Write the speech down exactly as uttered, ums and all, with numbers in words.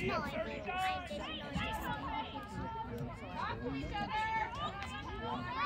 No, I will. I didn't know this game. Talk to each other.